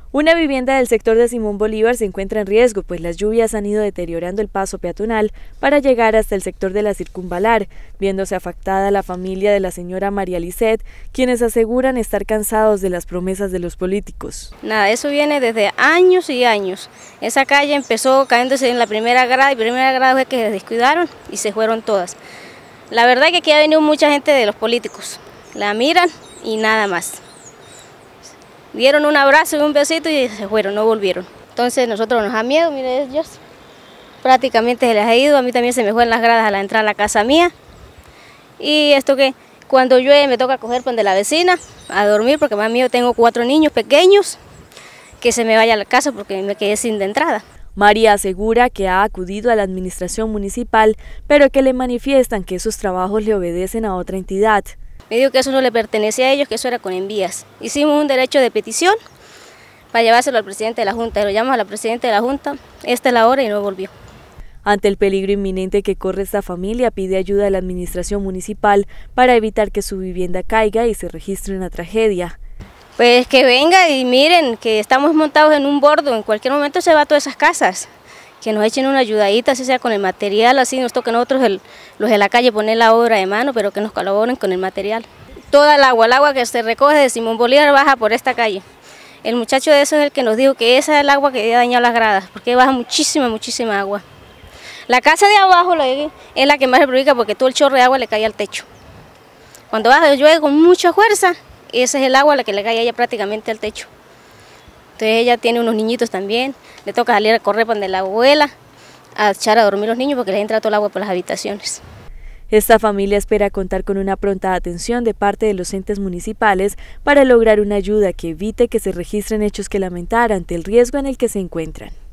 Una vivienda del sector de Simón Bolívar se encuentra en riesgo, pues las lluvias han ido deteriorando el paso peatonal para llegar hasta el sector de la Circunvalar, viéndose afectada la familia de la señora María Lisset, quienes aseguran estar cansados de las promesas de los políticos. Nada, eso viene desde años y años. Esa calle empezó cayéndose en la primera grada, y primera grada fue que se descuidaron y se fueron todas. La verdad es que aquí ha venido mucha gente de los políticos, la miran y nada más. Dieron un abrazo y un besito y se fueron, no volvieron. Entonces nosotros nos da miedo, miren ellos, prácticamente se les ha ido, a mí también se me fueron las gradas a la entrada a la casa mía. Y esto que cuando llueve me toca coger pan de la vecina a dormir porque más mío tengo 4 niños pequeños, que se me vaya a la casa porque me quedé sin de entrada. María asegura que ha acudido a la administración municipal, pero que le manifiestan que esos trabajos le obedecen a otra entidad. Me dijo que eso no le pertenecía a ellos, que eso era con envías. Hicimos un derecho de petición para llevárselo al presidente de la Junta. Lo llamamos a la presidenta de la Junta, esta es la hora y no volvió. Ante el peligro inminente que corre esta familia, pide ayuda a la administración municipal para evitar que su vivienda caiga y se registre una tragedia. Pues que venga y miren que estamos montados en un bordo, en cualquier momento se va a todas esas casas. Que nos echen una ayudadita, así sea con el material, así nos toca a nosotros los de la calle poner la obra de mano, pero que nos colaboren con el material. Toda el agua que se recoge de Simón Bolívar baja por esta calle. El muchacho de eso es el que nos dijo que esa es el agua que había dañado las gradas, porque baja muchísima agua. La casa de abajo es la que más se perjudica porque todo el chorro de agua le cae al techo. Cuando baja llueve con mucha fuerza, esa es el agua la que le cae a ella prácticamente al techo. Entonces ella tiene unos niñitos también, le toca salir a correr para de la abuela, a echar a dormir los niños porque les entra todo el agua por las habitaciones. Esta familia espera contar con una pronta atención de parte de los entes municipales para lograr una ayuda que evite que se registren hechos que lamentar ante el riesgo en el que se encuentran.